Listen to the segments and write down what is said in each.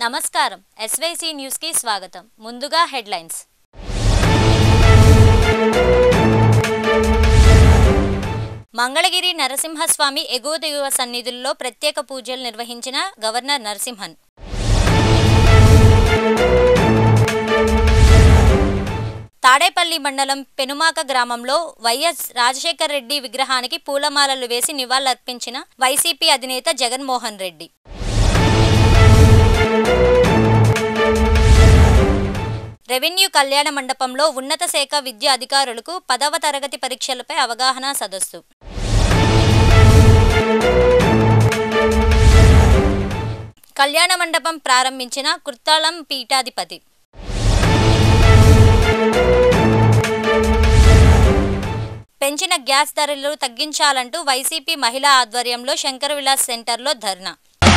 నమస్కారం SYC news కి స్వాగతం ముందుగా హెడ్లైన్స్ మంగళగిరి నరసింహస్వామి ఎగువ దిగువ సన్నిధుల్లో ప్రత్యేక పూజలు నిర్వహించిన గవర్నర్ నరసింహన్ తాడేపల్లి మండలం పెనుమాక గ్రామంలో వైఎస్ రాజశేఖర్ రెడ్డి విగ్రహానికి పూలమాలలు వేసి నివాళులర్పించిన వైసీపీ అధినేత జగన్మోహన్ రెడ్డి రెవెన్యూ కళ్యాణ మండపంలో ఉన్నత శాఖ విద్యా అధికారులకు 10వ తరగతి పరీక్షలపై అవగాహన సదస్సు కళ్యాణ మండపం ప్రారంభించిన కుర్తాళం పీఠాధిపతి పెంచిన గ్యాస్ ధరలు తగ్గించాలంటూ వైసీపీ మహిళా ఆధ్వర్యంలో శంకర్ విలాస్ సెంటర్లో ధర్నా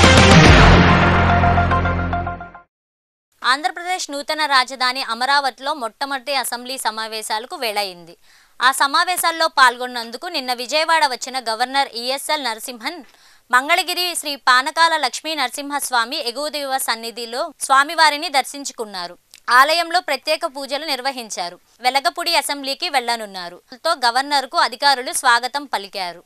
ఆంధ్రప్రదేశ్ నూతన రాజధాని అమరావతిలో మొట్టమొదటి అసెంబ్లీ సమావేశాలకు వేళయింది. ఆ సమావేశాల్లో పాల్గొన్నందుకు నిన్న విజయవాడ వచ్చిన గవర్నర్ ఈఎస్ఎల్ నరసింహన్ మంగళగిరి శ్రీ పానకాల లక్ష్మీ నరసింహస్వామి ఎగువ దిగువ సన్నిధిలో స్వామివారిని దర్శించుకున్నారు. ఆలయంలో ప్రత్యేక పూజలు నిర్వహించారు. వెలగపూడి అసెంబ్లీకి వెళ్లనున్నారు. తో గవర్నర్కు అధికారులు స్వాగతం పలికారు.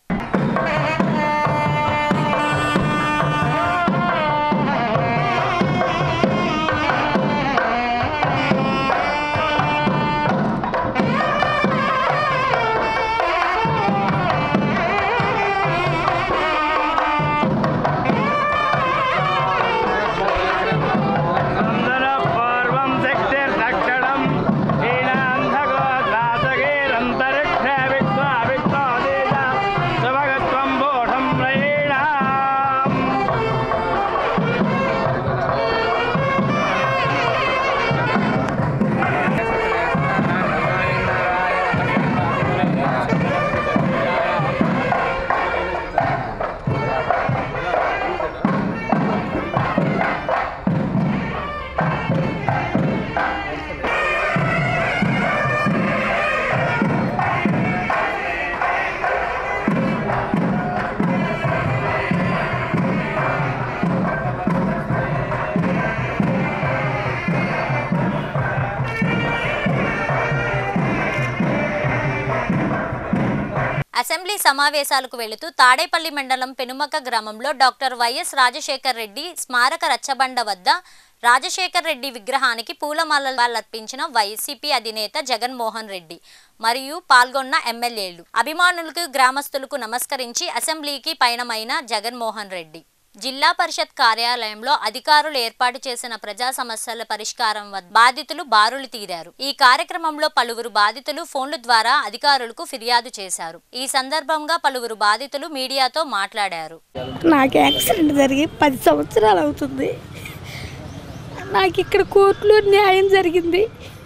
అసెంబ్లీ సమావేశాలకు వెళుతూ తాడేపల్లి మండలం పెనుమక గ్రామంలో డాక్టర్ వైఎస్ రాజశేఖర్ రెడ్డి స్మారక రచ్చబండ వద్ద రాజశేఖర్ రెడ్డి విగ్రహానికి పూలమాలలు అర్పించిన వైసీపీ అధినేత జగన్మోహన్ రెడ్డి మరియు పాల్గొన్న ఎమ్మెల్యేలు అభిమానులకు గ్రామస్తులకు నమస్కరించి అసెంబ్లీకి పయనమైన జగన్మోహన్ రెడ్డి జిల్లా పరిషత్ కార్యాలయంలో అధికారులు ఏర్పాటు చేసిన ప్రజా సమస్యల పరిష్కారం వద్ద బాధితులు బారులు తీరారు. ఈ కార్యక్రమంలో పలువురు బాధితులు ఫోన్ల ద్వారా అధికారులకు ఫిర్యాదు చేశారు. ఈ సందర్భంగా పలువురు బాధితులు మీడియాతో మాట్లాడారు. నాకు యాక్సిడెంట్ జరిగి 10 సంవత్సరాలు అవుతుంది. నాకు ఇక్కడ కోర్టులో న్యాయం జరిగింది.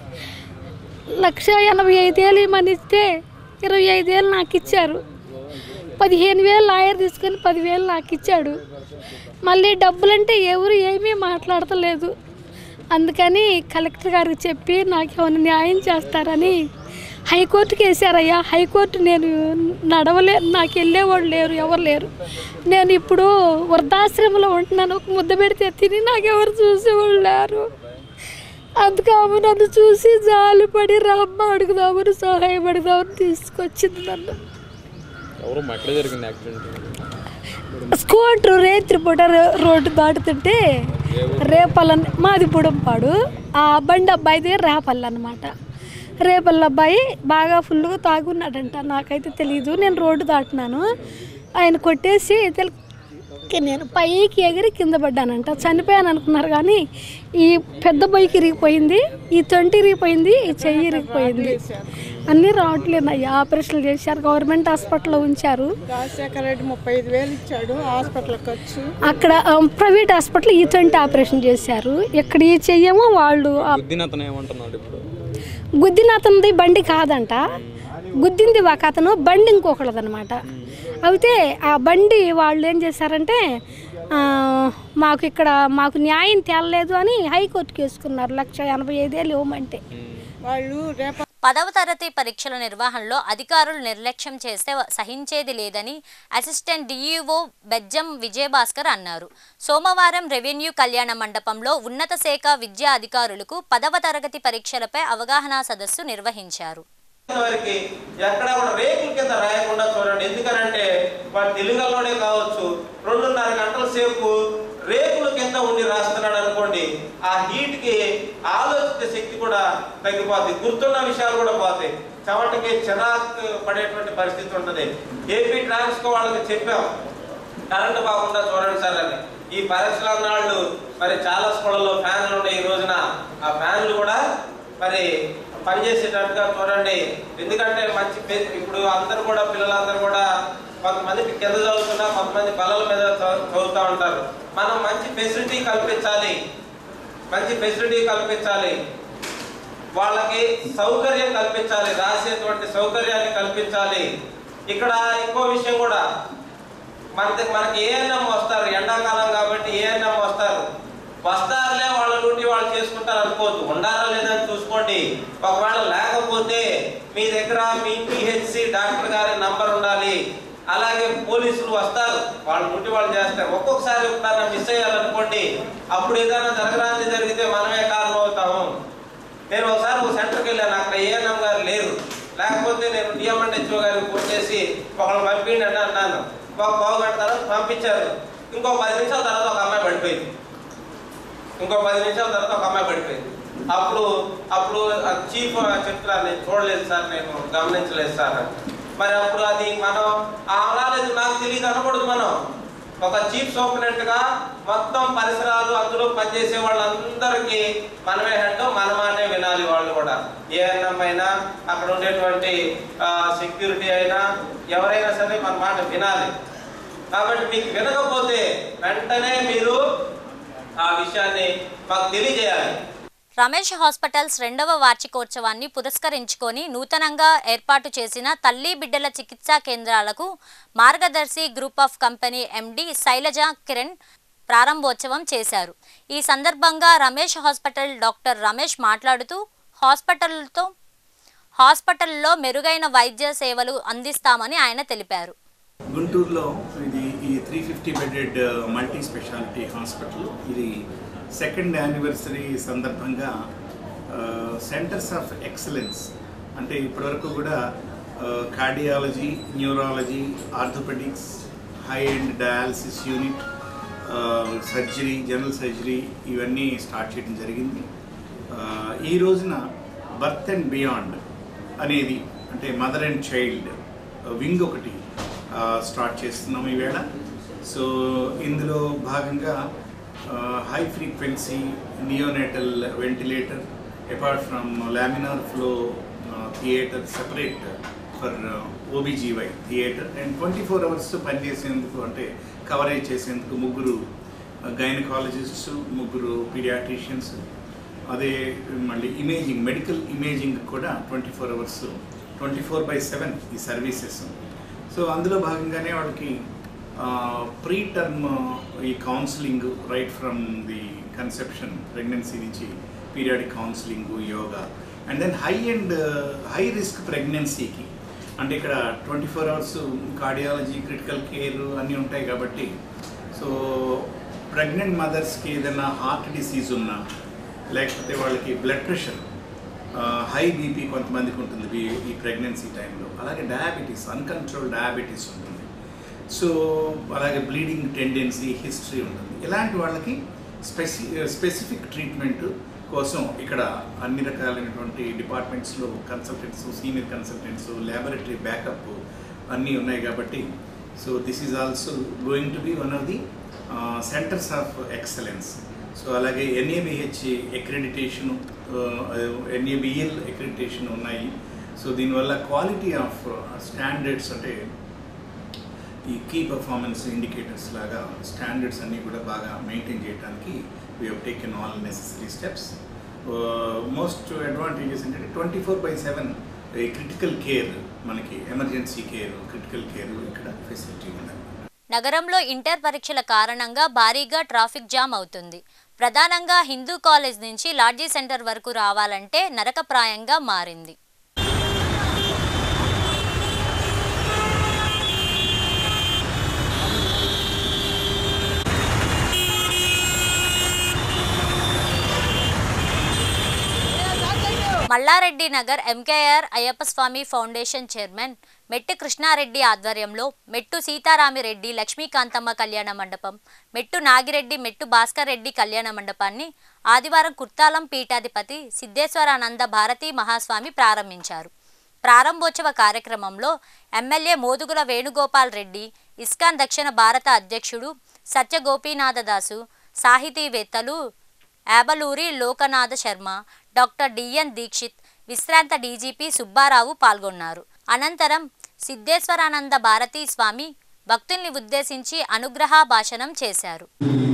1,85,000 ఇమ్మనిస్తే 25,000 నాకు ఇచ్చారు. 15,000 లాయర్ తీసుకొని 10,000 నాకు ఇచ్చాడు. మళ్ళీ డబ్బులంటే ఎవరు ఏమీ మాట్లాడతలేదు. అందుకని కలెక్టర్ గారికి చెప్పి నాకు ఏమైనా న్యాయం చేస్తారని హైకోర్టుకి వేసారయ్యా. హైకోర్టు నేను నాకు వెళ్ళేవాళ్ళు లేరు, ఎవరు లేరు. నేను ఇప్పుడు వృద్ధాశ్రమంలో ఉంటున్నాను. ఒక ముద్ద పెడితే తిని నాకెవరు చూసేవాళ్ళు లేరు. అందుకమ్మ నన్ను చూసి జాలిపడి రమ్మ అడుగుదామని సహాయపడదామని తీసుకొచ్చింది నన్ను. స్కూటర్ రేత్రిపూట రోడ్డు దాటుతుంటే రేపల్ల మాది బుడంపాడు. ఆ బండి అబ్బాయి దగ్గర రేపల్ల అనమాట. రేపల్ల అబ్బాయి బాగా ఫుల్గా తాగున్నాడంట. నాకైతే తెలీదు. నేను రోడ్డు దాటినాను. ఆయన కొట్టేసి నేను పైకి ఎగిరి కింద పడ్డానంట. చనిపోయాను అనుకున్నారు కానీ ఈ పెద్ద బైక్ ఇరిగిపోయింది, ఈ తొంటి ఇరిగిపోయింది, ఈ చెయ్యి ఇరిగిపోయింది. అన్నీ రావట్లేదు అయ్యా. ఆపరేషన్లు చేశారు. గవర్నమెంట్ హాస్పిటల్లో ఉంచారు. రాజశేఖర్ రెడ్డి 35,000 ఇచ్చాడు హాస్పిటల్ ఖర్చు. అక్కడ ప్రైవేట్ హాస్పిటల్ ఈ తొంటి ఆపరేషన్ చేశారు. ఇక్కడ ఈ చెయ్యేమో వాళ్ళు గుద్దిన అతనిది బండి కాదంట, గుద్దింది ఒక అతను, బండి ఇంకొకళ్ళదనమాట. అయితే ఆ బండి వాళ్ళు ఏం చేశారంటే మాకు న్యాయం తేలలేదు అని హైకోర్టుకి వేసుకున్నారు. 1,85,000 ఇవ్వమంటే 10వ తరగతి పరీక్షల నిర్వహణలో అధికారులు నిర్లక్ష్యం చేస్తే సహించేది లేదని అసిస్టెంట్ డిఈఓ బెజ్జం విజయభాస్కర్ అన్నారు. సోమవారం రెవెన్యూ కళ్యాణ మండపంలో ఉన్నత శాఖ విద్యా అధికారులకు 10వ తరగతి పరీక్షలపై అవగాహన సదస్సు నిర్వహించారు. ఎక్కడ కూడా రేకుల కింద రాయకుండా చూడండి. ఎందుకనంటే వాడు తెలుగులోనే కావచ్చు 2.5 గంటల సేపు రేకుల కింద ఉండి రాస్తున్నాడు అనుకోండి, ఆ హీట్ కి ఆలోచించే శక్తి కూడా తగ్గిపోతుంది, గుర్తున్న విషయాలు కూడా పోతాయి, చెమటకి చిరాకు పడేటువంటి పరిస్థితి ఉంటుంది. ఏపీ ట్రాన్స్కో వాళ్ళకి చెప్పాం కరెంటు బాగుండా చూడండి సార్ అని. ఈ పరీక్షల నాళ్ళు మరి చాలా స్కూళ్ళలో ఫ్యాన్లు ఉన్నాయి. ఈ రోజున ఆ ఫ్యాన్లు కూడా మరి పనిచేసేటట్టుగా చూడండి. ఎందుకంటే మంచి ఇప్పుడు అందరూ కూడా పిల్లలందరూ కూడా కొంతమంది కింద చదువుతున్నా, కొంతమంది బల్లల మీద చదువుతూ ఉంటారు. మనం మంచి ఫెసిలిటీ కల్పించాలి, వాళ్ళకి సౌకర్యం కల్పించాలి, రాసేటువంటి సౌకర్యాన్ని కల్పించాలి. ఇక్కడ ఇంకో విషయం కూడా, మనకి ఏఎన్ఎం వస్తారు, ఎండాకాలం కాబట్టి ఏఎన్ఎం వస్తారులే, వాళ్ళ డ్యూటీ వాళ్ళు చేసుకుంటారు అనుకోవద్దు. ఉండాలా లేదని చూసుకోండి. ఒకవేళ లేకపోతే మీ దగ్గర మీ పిహెచ్సి డాక్టర్ గారి నంబర్ ఉండాలి. అలాగే పోలీసులు వస్తారు, వాళ్ళ డ్యూటీ వాళ్ళు చేస్తారు. ఒక్కొక్కసారి ఎప్పుడైనా మిస్ అయ్యారనుకోండి, అప్పుడు ఏదైనా జరగరాని జరిగితే మనమే కారణం అవుతాము. నేను ఒకసారి ఒక సెంటర్కి వెళ్ళాను, అక్కడ ఏఎన్ఎం గారు లేరు. లేకపోతే నేను డిఎంఎన్హెచ్ఓ గారికి ఫోన్ చేసి ఒకళ్ళు పంపిండి అని అన్నాను. ఒక పావు గంట తర్వాత పంపించారు. ఇంకో 10 నిమిషాల తర్వాత ఒక అమ్మాయి పడిపోయింది. అప్పుడు చీఫ్ చెప్తున్నారు, నేను చూడలేదు సార్, నేను గమనించలేదు సార్. మరి అప్పుడు అది మనం అలాలేదు నాకు తెలియదు అనకూడదు. మనం ఒక చీఫ్ సూపరింటెండెంట్ గా మొత్తం పరిసరాలు అందులో పనిచేసే వాళ్ళందరికీ మనమే హెడ్, మన మాటే వినాలి. వాళ్ళు కూడా ఏఎన్ఎం అయినా, అక్కడ ఉండేటువంటి సెక్యూరిటీ అయినా, ఎవరైనా సరే మన మాట వినాలి. కాబట్టి మీకు వినకపోతే వెంటనే మీరు ఆ విషయాన్ని మాకు తెలియజేయాలి. రమేష్ హాస్పిటల్స్ 2వ వార్షికోత్సవాన్ని పురస్కరించుకొని నూతనంగా ఏర్పాటు చేసిన తల్లి బిడ్డల చికిత్సా కేంద్రాలకు Margadarsi group of company MD Shailaja Kiran ప్రారంభోత్సవం చేశారు. ఈ సందర్భంగా రమేష్ హాస్పిటల్ డాక్టర్ రమేష్ మాట్లాడుతూ హాస్పిటల్లో మెరుగైన వైద్య సేవలు అందిస్తామని ఆయన తెలిపారు. గుంటూరులో ఇది ఈ 350 బెడెడ్ మల్టీ స్పెషాలిటీ హాస్పిటల్. ఇది 2nd యానివర్సరీ సందర్భంగా సెంటర్స్ ఆఫ్ ఎక్సలెన్స్, అంటే ఇప్పటివరకు కూడా cardiology, neurology, orthopaedics, high end dialysis unit, surgery, general surgery ఇవన్నీ స్టార్ట్ చేయడం జరిగింది. ఈ రోజున బర్త్ అండ్ బియాండ్ అనేది, అంటే మదర్ అండ్ చైల్డ్ వింగ్ ఒకటి స్టార్ట్ చేస్తున్నాం ఈవేళ. సో ఇందులో భాగంగా high frequency neonatal ventilator, apart from laminar flow theatre, separate for OBGY theatre, and 24 hours పనిచేసేందుకు, అంటే కవరేజ్ చేసేందుకు 3 గైనకాలజిస్ట్స్, 3 పీడియాట్రిషియన్స్, అదే మళ్ళీ ఇమేజింగ్, మెడికల్ ఇమేజింగ్ కూడా 24 hours 24/7 ఈ సర్వీసెస్. సో అందులో భాగంగానే వాళ్ళకి ప్రీ టర్మ్ ఈ counselling, right from the conception, pregnancy నుంచి periodic counselling, yoga, and then high risk ప్రెగ్నెన్సీకి, అంటే ఇక్కడ 24 hours కార్డియాలజీ, క్రిటికల్ కేర్ అన్నీ ఉంటాయి కాబట్టి, సో ప్రెగ్నెంట్ మదర్స్కి ఏదైనా హార్ట్ డిసీజ్ ఉన్నా, లేకపోతే వాళ్ళకి బ్లడ్ ప్రెషర్, హై బీపీ కొంతమందికి ఉంటుంది ఈ ప్రెగ్నెన్సీ టైంలో, అలాగే డయాబెటీస్, అన్కంట్రోల్ డయాబెటీస్ ఉంటుంది, సో అలాగే బ్లీడింగ్ టెండెన్సీ హిస్టరీ ఉంటుంది. ఇలాంటి వాళ్ళకి స్పెసిఫిక్ ట్రీట్మెంట్ కోసం ఇక్కడ అన్ని రకాలైనటువంటి డిపార్ట్మెంట్స్లో consultants, senior consultants, laboratory backup అన్నీ ఉన్నాయి కాబట్టి, so this is also going to be one of the centres of excellence. So అలాగే NABH అక్రెడిటేషను, NABL అక్రెడిటేషన్ ఉన్నాయి. సో దీనివల్ల క్వాలిటీ ఆఫ్ స్టాండర్డ్స్, అంటే ఈ కీ పర్ఫార్మెన్స్ ఇండికేటర్స్ లాగా స్టాండర్డ్స్ అన్నీ కూడా బాగా మెయింటైన్ చేయడానికి we have taken all necessary steps. Most advantages ఏంటంటే 24/7 క్రిటికల్ కేర్, మనకి ఎమర్జెన్సీ కేర్, క్రిటికల్ కేర్ ఇక్కడ ఫెసిలిటీ ఉండాలి. నగరంలో ఇంటర్ పరీక్షల కారణంగా భారీగా ట్రాఫిక్ జామ్ అవుతుంది. ప్రధానంగా హిందూ కాలేజ్ నుంచి లాడ్జీ సెంటర్ వరకు రావాలంటే నరకప్రాయంగా మారింది. Malla Reddy Nagar MKR Ayyappa Swamy foundation chairman Mettu Krishna Reddy ఆధ్వర్యంలో మెట్టు సీతారామిరెడ్డి లక్ష్మీకాంతమ్మ కళ్యాణ మండపం, మెట్టు నాగిరెడ్డి, మెట్టు భాస్కర్ రెడ్డి కళ్యాణ మండపాన్ని ఆదివారం కుర్తాలం పీఠాధిపతి సిద్ధేశ్వరానంద భారతీ మహాస్వామి ప్రారంభించారు. ప్రారంభోత్సవ కార్యక్రమంలో ఎమ్మెల్యే మోదుగుల వేణుగోపాల్ రెడ్డి, ఇస్కాన్ దక్షిణ భారత అధ్యక్షుడు సత్య గోపీనాథదాసు, సాహితీవేత్తలు యాబలూరి లోకనాథ శర్మ, డాక్టర్ డిఎన్ దీక్షిత్, విశ్రాంత డీజీపీ సుబ్బారావు పాల్గొన్నారు. అనంతరం సిద్ధేశ్వరానంద భారతీ స్వామి భక్తుల్ని ఉద్దేశించి అనుగ్రహ భాషణం చేశారు.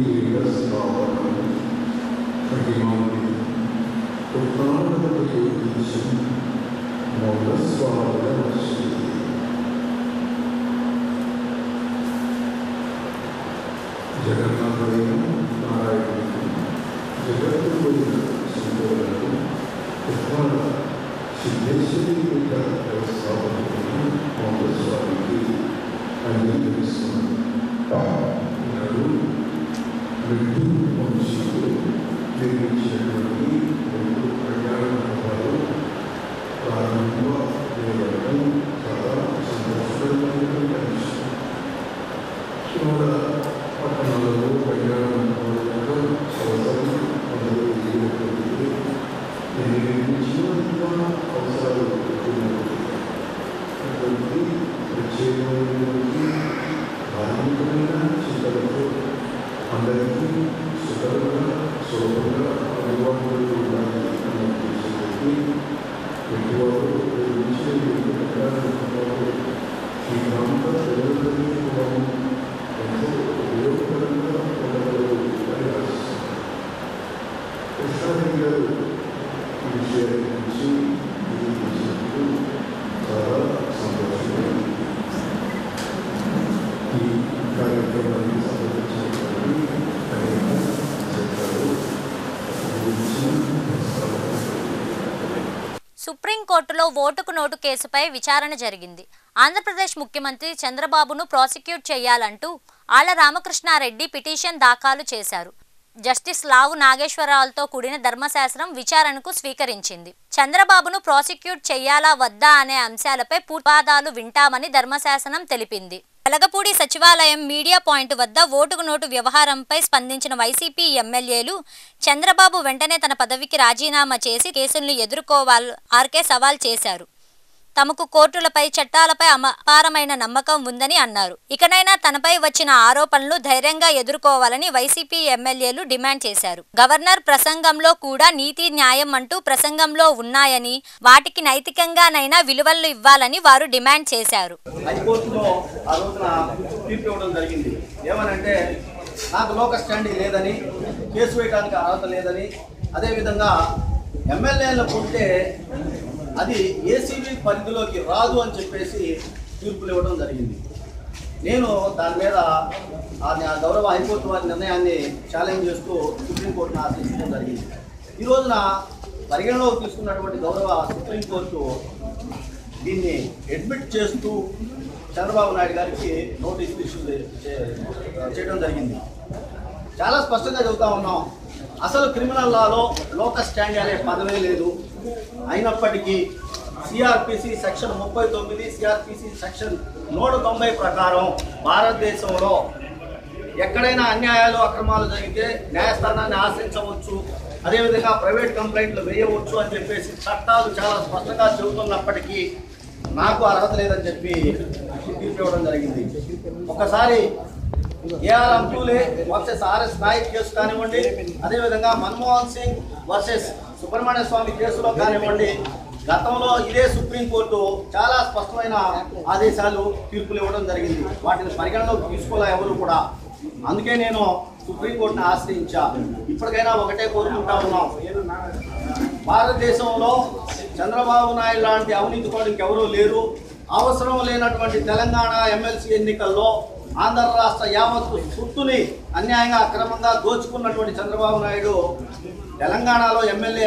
సుప్రీంకోర్టులో ఓటుకు నోటు కేసుపై విచారణ జరిగింది. ఆంధ్రప్రదేశ్ ముఖ్యమంత్రి చంద్రబాబును ప్రాసిక్యూట్ చేయాలంటూ ఆళ్ల రామకృష్ణారెడ్డి పిటిషన్ దాఖలు చేశారు. జస్టిస్ లావు నాగేశ్వరరావుతో కూడిన ధర్మశాస్త్రం విచారణకు స్వీకరించింది. చంద్రబాబును ప్రాసిక్యూట్ చేయాలా వద్దా అనే అంశాలపై పూర్వాదాలు వింటామని ధర్మశాసనం తెలిపింది. వెలగపూడి సచివాలయం మీడియా పాయింట్ వద్ద ఓటుకు నోటు వ్యవహారంపై స్పందించిన వైసీపీ ఎమ్మెల్యేలు చంద్రబాబు వెంటనే తన పదవికి రాజీనామా చేసి కేసుల్ని ఎదుర్కోవాలని సవాల్ చేశారు. తమకు కోర్టులపై, చట్టాలపై అపారమైన నమ్మకం ఉందని అన్నారు. ఇకనైనా తనపై వచ్చిన ఆరోపణలు ధైర్యంగా ఎదుర్కోవాలని వైసీపీ ఎమ్మెల్యేలు డిమాండ్ చేశారు. గవర్నర్ ప్రసంగంలో కూడా నీతి, న్యాయం అంటూ ప్రసంగంలో ఉన్నాయని, వాటికి నైతికంగానైనా విలువలు ఇవ్వాలని వారు డిమాండ్ చేశారు. హైకోర్టులో ఆ రోజున తీర్పు ఇవ్వడం జరిగింది. ఏమనంటే నాకు లోకల్ స్టాండింగ్ లేదని, కేసు వేయడానికి అర్హత లేదని, అదేవిధంగా ఎమ్మెల్యేలకు ఉంటే అది ఏసీబీ పరిధిలోకి రాదు అని చెప్పేసి తీర్పులు ఇవ్వడం జరిగింది. నేను దాని మీద గౌరవ హైకోర్టు వారి నిర్ణయాన్ని ఛాలెంజ్ చేస్తూ సుప్రీంకోర్టును ఆశ్రయించడం జరిగింది. ఈ రోజున పరిగణలోకి తీసుకున్నటువంటి గౌరవ సుప్రీంకోర్టు దీన్ని అడ్మిట్ చేస్తూ చంద్రబాబు నాయుడు గారికి నోటీసులు ఇష్యూ చేయడం జరిగింది. చాలా స్పష్టంగా చెబుతా ఉన్నాం, అసలు క్రిమినల్ లాలో లోకల్ స్టాండ్ అనే పదవే లేదు. అయినప్పటికీ సిఆర్పిసి సెక్షన్ 39, సిఆర్పిసి సెక్షన్ 190 ప్రకారం భారతదేశంలో ఎక్కడైనా అన్యాయాలు, అక్రమాలు జరిగితే న్యాయస్థానాన్ని ఆశ్రయించవచ్చు, అదేవిధంగా ప్రైవేట్ కంప్లైంట్లు వేయవచ్చు అని చెప్పేసి చట్టాలు చాలా స్పష్టంగా చెబుతున్నప్పటికీ నాకు అర్హత లేదని చెప్పి తీర్పు ఇవ్వడం జరిగింది. ఒకసారి AR Antulay versus RS Nayak case కానివ్వండి, అదేవిధంగా మన్మోహన్ సింగ్ వర్సెస్ సుబ్రహ్మణ్య స్వామి కేసులో కానివ్వండి, గతంలో ఇదే సుప్రీంకోర్టు చాలా స్పష్టమైన ఆదేశాలు, తీర్పులు ఇవ్వడం జరిగింది. వాటిని పరిగణలోకి తీసుకోలే ఎవరు కూడా. అందుకే నేను సుప్రీంకోర్టును ఆశ్రయించా. ఇప్పటికైనా ఒకటే కోరుకుంటా ఉన్నాం, భారతదేశంలో చంద్రబాబు నాయుడు లాంటి అవినీతి కూడా ఇంకెవరూ లేరు. అవసరం లేనటువంటి తెలంగాణ ఎమ్మెల్సీ ఎన్నికల్లో ఆంధ్ర రాష్ట్ర యావత్తు సుత్తుని అన్యాయంగా, అక్రమంగా దోచుకున్నటువంటి చంద్రబాబు నాయుడు తెలంగాణలో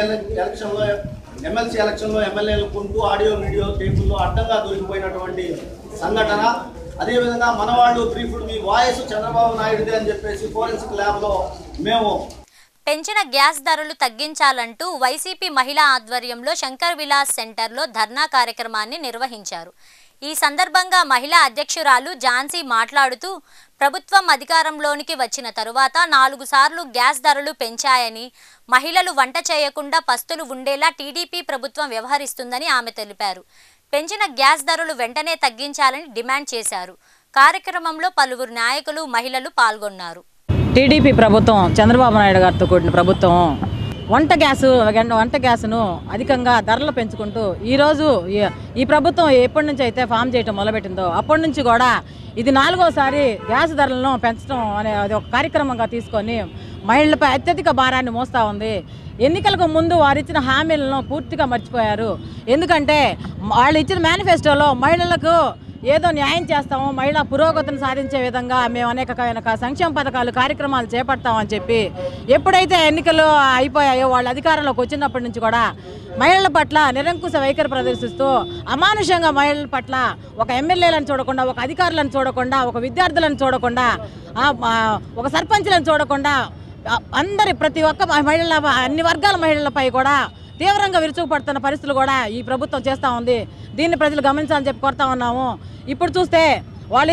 ఎమ్మెల్సీ ఎలక్షన్లో ఎమ్మెల్యేలు కొంటూ ఆడియో వీడియో టేపుల్లో అడ్డంగా దొరికిపోయినటువంటి సంఘటన. అదేవిధంగా మనవాళ్ళు బ్రీఫ్డ్ మీ వాయిస్ చంద్రబాబు నాయుడుదే అని చెప్పేసి ఫోరెన్సిక్ ల్యాబ్లో మేము పెంచిన గ్యాస్ ధరలు తగ్గించాలంటూ వైసీపీ మహిళా ఆధ్వర్యంలో శంకర్ విలాస్ సెంటర్లో ధర్నా కార్యక్రమాన్ని నిర్వహించారు. ఈ సందర్భంగా మహిళా అధ్యక్షురాలు ఝాన్సీ మాట్లాడుతూ ప్రభుత్వం అధికారంలోనికి వచ్చిన తరువాత 4 సార్లు గ్యాస్ ధరలు పెంచాయని, మహిళలు వంట చేయకుండా పస్తులు ఉండేలా టీడీపీ ప్రభుత్వం వ్యవహరిస్తుందని ఆమె తెలిపారు. పెంచిన గ్యాస్ ధరలు వెంటనే తగ్గించాలని డిమాండ్ చేశారు. కార్యక్రమంలో పలువురు నాయకులు, మహిళలు పాల్గొన్నారు. టీడీపీ ప్రభుత్వం, చంద్రబాబు నాయుడు గారితో కూడిన ప్రభుత్వం వంట గ్యాసును అధికంగా ధరలు పెంచుకుంటూ ఈరోజు ఈ ప్రభుత్వం ఎప్పటి నుంచి అయితే ఫామ్ చేయటం మొదలుపెట్టిందో అప్పటి నుంచి కూడా ఇది 4వసారి గ్యాస్ ధరలను పెంచడం అనే అది ఒక కార్యక్రమంగా తీసుకొని మహిళలపై అత్యధిక భారాన్ని మోస్తూ ఉంది. ఎన్నికలకు ముందు వారు ఇచ్చిన హామీలను పూర్తిగా మర్చిపోయారు. ఎందుకంటే వాళ్ళు ఇచ్చిన మేనిఫెస్టోలో మహిళలకు ఏదో న్యాయం చేస్తాము, మహిళా పురోగతిని సాధించే విధంగా మేము అనేక సంక్షేమ పథకాలు కార్యక్రమాలు చేపడతామని చెప్పి ఎప్పుడైతే ఎన్నికలు అయిపోయాయో వాళ్ళు అధికారంలోకి వచ్చినప్పటి నుంచి కూడా మహిళల పట్ల నిరంకుశ వైఖరి ప్రదర్శిస్తూ అమానుషంగా మహిళల పట్ల ఒక ఎమ్మెల్యేలను చూడకుండా, ఒక అధికారులను చూడకుండా, ఒక విద్యార్థులను చూడకుండా, ఒక సర్పంచ్లను చూడకుండా ప్రతి ఒక్క మహిళల అన్ని వర్గాల మహిళలపై కూడా తీవ్రంగా విరుచుకుపడుతున్న పరిస్థితులు కూడా ఈ ప్రభుత్వం చేస్తూ ఉంది. దీన్ని ప్రజలు గమనించాలని చెప్పి కోరుతా ఉన్నాము. ఇప్పుడు చూస్తే వాళ్ళ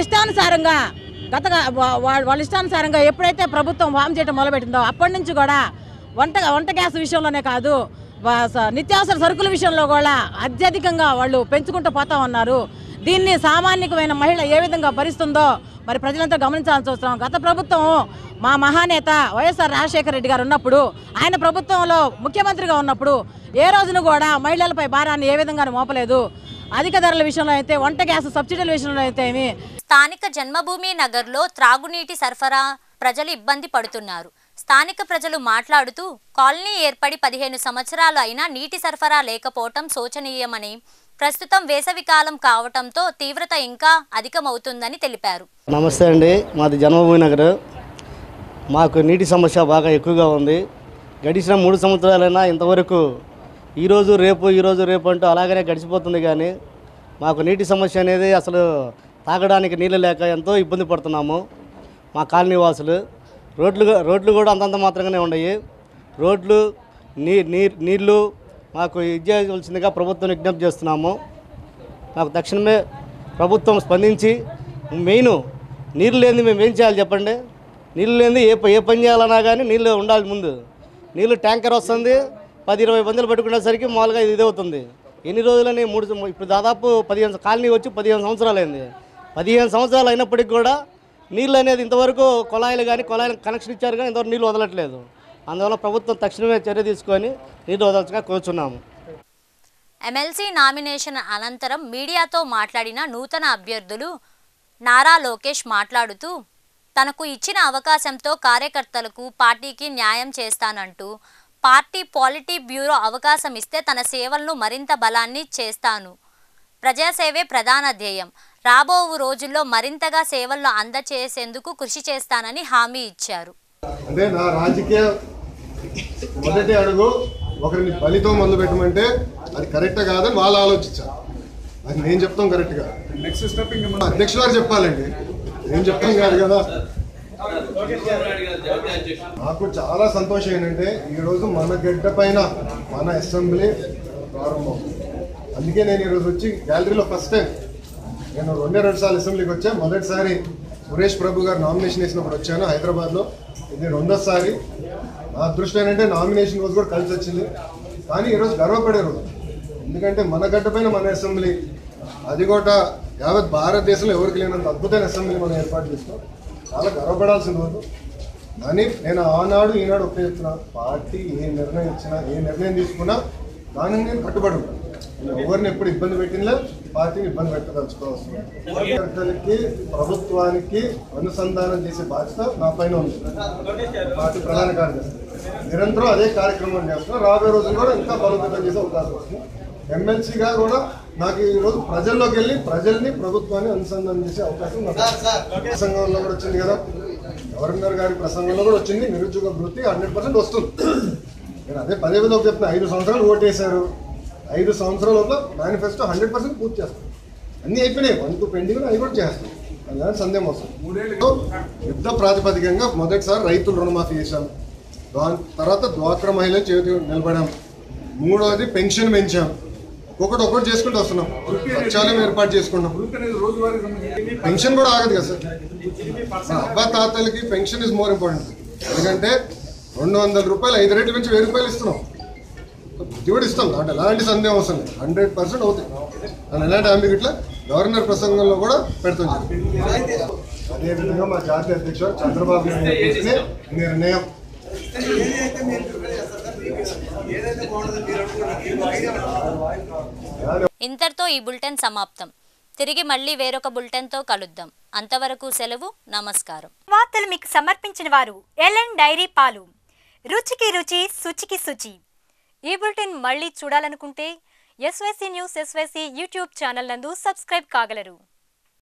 ఇష్టానుసారంగా ఎప్పుడైతే ప్రభుత్వం ఫామ్ చేయడం మొదలుపెట్టిందో అప్పటి నుంచి కూడా వంట గ్యాస్ విషయంలోనే కాదు, నిత్యావసర సరుకుల విషయంలో కూడా అత్యధికంగా వాళ్ళు పెంచుకుంటూ పోతా ఉన్నారు. దీన్ని సామాన్యమైన మహిళ ఏ విధంగా భరిస్తుందో మరి ప్రజలంతా గమనించాల్సి వస్తున్నాం. గత ప్రభుత్వం మా మహానేత వైఎస్ఆర్ రాజశేఖర రెడ్డి గారు ఉన్నప్పుడు, ఆయన ప్రభుత్వంలో ముఖ్యమంత్రిగా ఉన్నప్పుడు ఏ రోజును కూడా మహిళలపై భారాన్ని ఏ విధంగానూ మోపలేదు. అధిక ధరల విషయంలో అయితే, వంట గ్యాస్ సబ్సిడీల విషయంలో అయితే స్థానిక జన్మభూమి నగర్లో త్రాగునీటి సరఫరా ప్రజలు ఇబ్బంది పడుతున్నారు. స్థానిక ప్రజలు మాట్లాడుతూ కాలనీ ఏర్పడి 15 సంవత్సరాలు అయినా నీటి సరఫరా లేకపోవటం శోచనీయమని, ప్రస్తుతం వేసవికాలం కావటంతో తీవ్రత ఇంకా అధికమవుతుందని తెలిపారు. నమస్తే అండి, మాది జన్మభూమి నగర్. మాకు నీటి సమస్య బాగా ఎక్కువగా ఉంది. గడిచిన 3 సంవత్సరాలైనా ఇంతవరకు ఈరోజు రేపు అంటూ అలాగనే గడిచిపోతుంది. కానీ మాకు నీటి సమస్య అనేది అసలు తాగడానికి నీళ్ళు లేక ఎంతో ఇబ్బంది పడుతున్నాము. మా కాలనీ వాసులు రోడ్లు కూడా అంతంత మాత్రంగానే ఉన్నాయి. రోడ్లు నీళ్ళు మాకు ఇచ్చేయవలసిందిగా ప్రభుత్వం విజ్ఞప్తి చేస్తున్నాము. మాకు తక్షణమే ప్రభుత్వం స్పందించి మెయిన్ నీళ్ళు లేని మేము ఏం చేయాలి చెప్పండి. నీళ్ళు లేని ఏ పని చేయాలన్నా కానీ నీళ్ళు ఉండాలి. ముందు నీళ్ళు ట్యాంకర్ వస్తుంది, 10-20 బందులు పెట్టుకునేసరికి మామూలుగా ఇది అవుతుంది. ఎన్ని రోజులని ఇప్పుడు దాదాపు 15 కాలనీ వచ్చి 15 సంవత్సరాలు అయింది. 15 సంవత్సరాలు అయినప్పటికి కూడా నీళ్ళు అనేది ఇంతవరకు కుళాయిలు కనెక్షన్ ఇచ్చారు కానీ ఇంతవరకు నీళ్ళు వదలట్లేదు. అందువల్ల ప్రభుత్వం తక్షణమే చర్య తీసుకొని నీళ్ళు వదలగా కోరుచున్నాము. ఎమ్మెల్సీ నామినేషన్ అనంతరం మీడియాతో మాట్లాడిన నూతన అభ్యర్థులు నారా లోకేష్ మాట్లాడుతూ తనకు ఇచ్చిన అవకాశంతో కార్యకర్తలకు, పార్టీకి న్యాయం చేస్తానంటూ, పార్టీ పాలిటీ బ్యూరో అవకాశం ఇస్తే తన సేవలను మరింత బలాన్ని చేస్తాను, ప్రజాసేవే ప్రధాన ధ్యేయం, రాబో రోజుల్లో మరింతగా సేవలను అందచేసేందుకు కృషి చేస్తానని హామీ ఇచ్చారు. అంటే నా రాజకీయ మొదటి అడుగు ఒకరిని బలితో మొదలు పెట్టమంటే అది కరెక్ట్ కాదని వాళ్ళు ఆలోచించారు. అది నేను చెప్తాం కరెక్ట్గా. నెక్స్ట్ స్టెప్ ఇంకా అధ్యక్షులు గారు చెప్పాలండి, నేను చెప్తాం కాదు కదా. నాకు చాలా సంతోషం ఏంటంటే ఈరోజు మన గడ్డ పైన మన అసెంబ్లీ ప్రారంభం. అందుకే నేను ఈరోజు వచ్చి గ్యాలరీలో ఫస్ట్ టైం, నేను 2 సార్లు అసెంబ్లీకి వచ్చాను. మొదటిసారి సురేష్ ప్రభు గారు నామినేషన్ వేసినప్పుడు వచ్చాను హైదరాబాద్లో. ఇది 2వ సారి. నా అదృష్టం ఏంటంటే నామినేషన్ రోజు కూడా కలిసి వచ్చింది. కానీ ఈరోజు గర్వపడే రోజు, ఎందుకంటే మన గడ్డ పైన మన అసెంబ్లీ, అది కూడా యావత్ భారతదేశంలో ఎవరికి లేనంత అద్భుతమైన అసెంబ్లీ మనం ఏర్పాటు చేస్తాం. చాలా గర్వపడాల్సిన రోజు. కానీ నేను ఆనాడు ఈనాడు ఒకే చెప్తున్నా, పార్టీ ఏ నిర్ణయం ఇచ్చినా, ఏ నిర్ణయం తీసుకున్నా దానికి నేను కట్టుబడి ఉంటాను. ఎవరిని ఎప్పుడు ఇబ్బంది పెట్టినా పార్టీని ఇబ్బంది పెట్టదలుచుకోవాల్సింది. కార్యకర్తలకి ప్రభుత్వానికి అనుసంధానం చేసే బాధ్యత నా పైన ఉంది. పార్టీ ప్రధాన కార్యదర్శి నిరంతరం అదే కార్యక్రమం చేస్తున్నా. రాబోయే రోజులు కూడా ఇంకా బలోపేతం చేసే అవకాశం వస్తుంది. ఎమ్మెల్సీగా కూడా నాకు ఈరోజు ప్రజల్లోకి వెళ్ళి ప్రజల్ని ప్రభుత్వాన్ని అనుసంధానం చేసే అవకాశం ప్రసంగంలో కూడా వచ్చింది కదా, గవర్నర్ గారి ప్రసంగంలో కూడా వచ్చింది. నిరుద్యోగ వృత్తి 100% వస్తుంది. నేను అదే పదే చెప్తున్నా. 5 సంవత్సరాలు ఓటేశారు, 5 సంవత్సరాల లోపల మేనిఫెస్టో 100% పూర్తి చేస్తాం. అన్నీ అయిపోయినాయి, 1 పెండింగ్ అవి కూడా చేస్తాం. దాని సందేహం వస్తుంది. యుద్ధ ప్రాతిపదికంగా మొదటిసారి రైతులు రుణమాఫీ చేశాను. దాని తర్వాత డ్వాక్రా మహిళలు చేతి నిలబడాం. మూడోది పెన్షన్ పెంచాం. ఒకటి చేసుకుంటూ వస్తున్నాం. సచివాలయం ఏర్పాటు చేసుకున్నాం. పెన్షన్ కూడా ఆగదు కదా సార్. మా అబ్బా తాతలకి పెన్షన్ ఇస్ మోర్ ఇంపార్టెంట్. ఎందుకంటే 200 రూపాయలు 5 రేట్ల నుంచి 1000 రూపాయలు ఇస్తున్నాం. ఇది కూడా ఇస్తాం. అంటే ఎలాంటి సందేహం అవసరం లేదు. 100% అవుతాయి. అని ఎలాంటి హామీ ఇట్లా గవర్నర్ ప్రసంగంలో కూడా పెడతాం. అదేవిధంగా మా జాతీయ అధ్యక్షుడు చంద్రబాబు నాయుడు నిర్ణయం ఇంతటితో ఈ బులెటిన్ సమాప్తం. తిరిగి మళ్ళీ వేరొక బులెటిన్తో కలుద్దాం. అంతవరకు సెలవు. నమస్కారం. వార్తలు మీకు సమర్పించిన వారు ఎల్ఎన్ డైరీ పాలు. రుచికి రుచి, శుచికి శుచి. ఈ బులెటిన్ మళ్ళీ చూడాలనుకుంటే SYC news SYC YouTube channel నందు సబ్స్క్రైబ్ కాగలరు.